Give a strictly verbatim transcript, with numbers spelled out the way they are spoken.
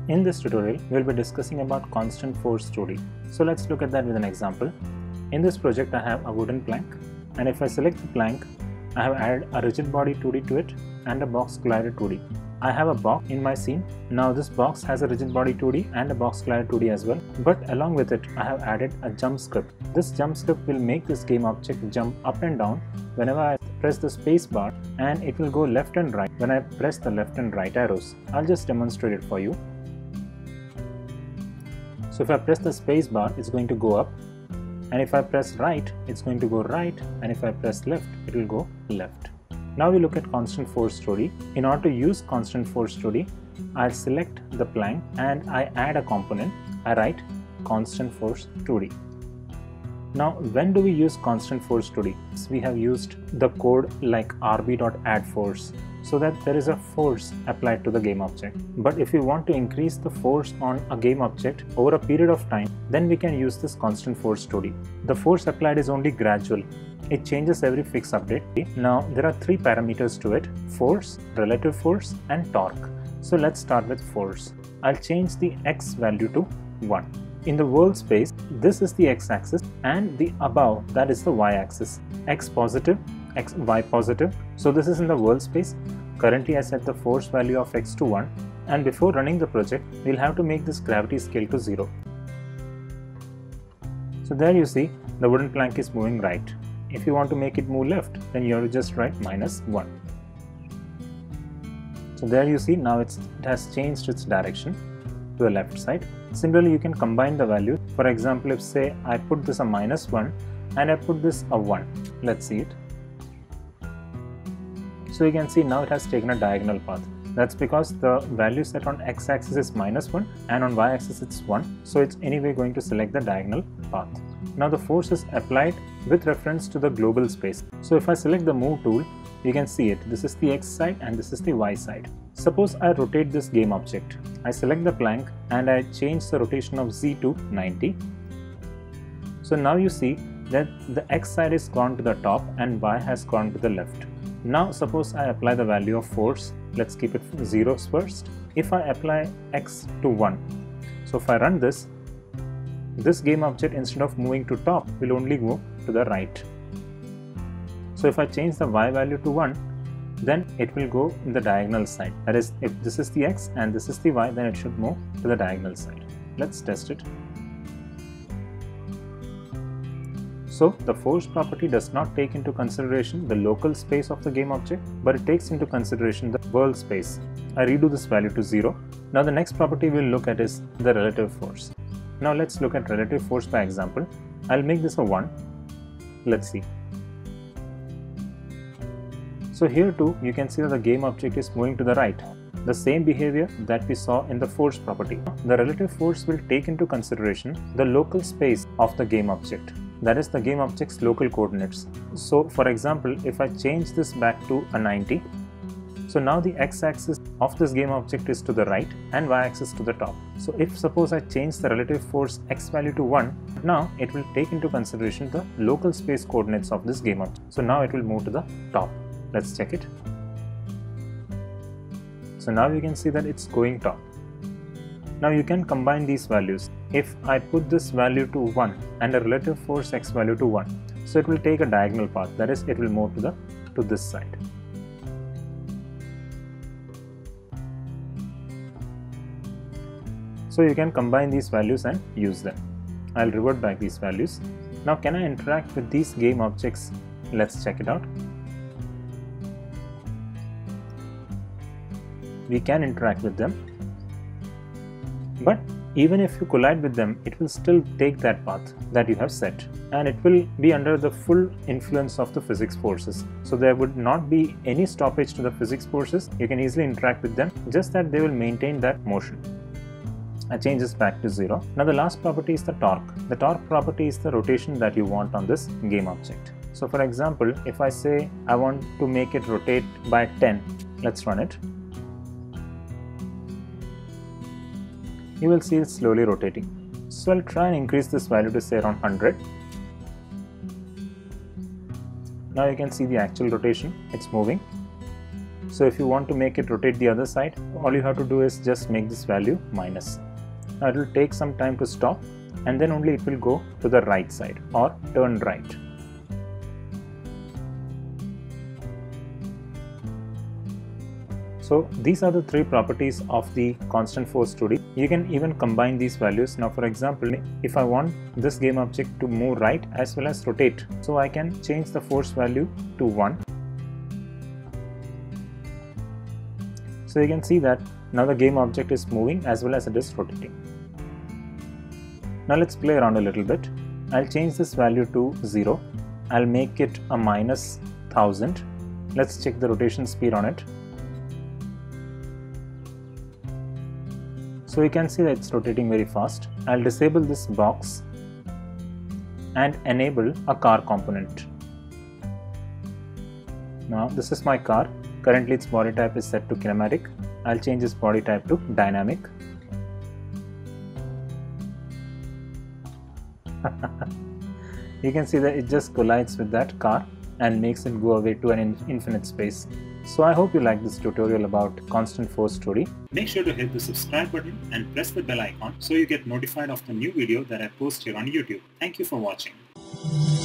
In this tutorial, we will be discussing about constant force two D. So let's look at that with an example. In this project, I have a wooden plank, and if I select the plank, I have added a rigid body two D to it and a box collider two D. I have a box in my scene. Now this box has a rigid body two D and a box collider two D as well, but along with it, I have added a jump script. This jump script will make this game object jump up and down whenever I press the space bar, and it will go left and right when I press the left and right arrows. I'll just demonstrate it for you. So if I press the space bar, it's going to go up, and if I press right, it's going to go right, and if I press left, it will go left. Now we look at constant force two D. In order to use constant force two D, I'll select the plank and I add a component. I write constant force two D. Now, when do we use constant force two D? We have used the code like rb.addForce so that there is a force applied to the game object. But if we want to increase the force on a game object over a period of time, then we can use this constant force two D. The force applied is only gradual. It changes every fixed update. Now, there are three parameters to it: force, relative force, and torque. So let's start with force. I'll change the x value to one. In the world space, this is the x-axis, and the above, that is the y-axis. X positive, x, y positive. So this is in the world space. Currently I set the force value of x to one, and before running the project, we'll have to make this gravity scale to zero. So there you see, the wooden plank is moving right. If you want to make it move left, then you have to just write minus one. So there you see, now it's, it has changed its direction to the left side. Similarly, you can combine the value. For example, if say I put this a minus one and I put this a one, let's see it. So you can see now it has taken a diagonal path. That's because the value set on x-axis is minus one and on y-axis it's one. So it's anyway going to select the diagonal path. Now the force is applied with reference to the global space. So if I select the move tool, you can see it. This is the x side and this is the y side. Suppose I rotate this game object. I select the plank and I change the rotation of z to ninety. So now you see that the x side is gone to the top and y has gone to the left. Now suppose I apply the value of force. Let's keep it zeros first. If I apply x to one, so if I run this, this game object instead of moving to top will only go to the right. So if I change the y value to one, then it will go in the diagonal side. That is, if this is the x and this is the y, then it should move to the diagonal side. Let's test it. So the force property does not take into consideration the local space of the game object, but it takes into consideration the world space. I redo this value to zero. Now the next property we'll look at is the relative force. Now let's look at relative force by example. I'll make this a one. Let's see. So here too, you can see that the game object is moving to the right. The same behavior that we saw in the force property. The relative force will take into consideration the local space of the game object. That is the game object's local coordinates. So for example, if I change this back to a ninety, so now the x-axis of this game object is to the right and y-axis to the top. So if suppose I change the relative force x value to one, now it will take into consideration the local space coordinates of this game object. So now it will move to the top. Let's check it. So now you can see that it's going top. Now you can combine these values. If I put this value to one and a relative force x value to one, so it will take a diagonal path. That is, it will move to the to this side. So you can combine these values and use them. I'll revert back these values. Now can I interact with these game objects? Let's check it out. We can interact with them, but even if you collide with them, it will still take that path that you have set, and it will be under the full influence of the physics forces. So there would not be any stoppage to the physics forces. You can easily interact with them, just that they will maintain that motion. I change this back to zero. Now the last property is the torque. The torque property is the rotation that you want on this game object. So for example, if I say I want to make it rotate by ten, let's run it. You will see it slowly rotating. So I'll try and increase this value to say around one hundred. Now you can see the actual rotation, it's moving. So if you want to make it rotate the other side, all you have to do is just make this value minus. Now it will take some time to stop, and then only it will go to the right side or turn right. So these are the three properties of the constant force two D. You can even combine these values. Now for example, if I want this game object to move right as well as rotate, so I can change the force value to one. So you can see that now the game object is moving as well as it is rotating. Now let's play around a little bit. I'll change this value to zero. I'll make it a minus one thousand. Let's check the rotation speed on it. So you can see that it's rotating very fast. I'll disable this box and enable a car component. Now this is my car. Currently its body type is set to kinematic. I'll change its body type to dynamic. You can see that it just collides with that car and makes it go away to an in infinite space. So I hope you like this tutorial about constant force two D. Make sure to hit the subscribe button and press the bell icon so you get notified of the new video that I post here on YouTube. Thank you for watching.